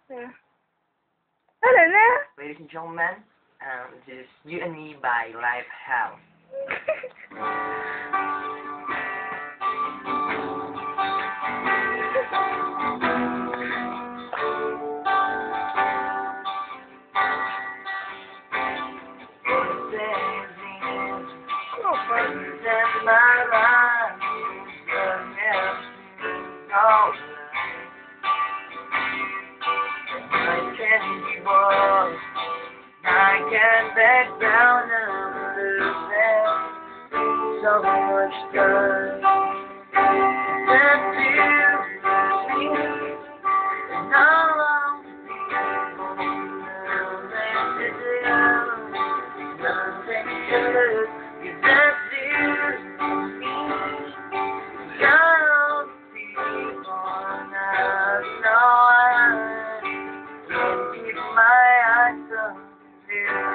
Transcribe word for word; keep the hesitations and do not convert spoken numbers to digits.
Yeah. Wala na. Ladies and gentlemen, um, this is You and Me by Lifehouse. I can't back down and lose so much time. That feels and all of the people nothing to lose. You just feels me. Young people now know I can't keep my eyes on you.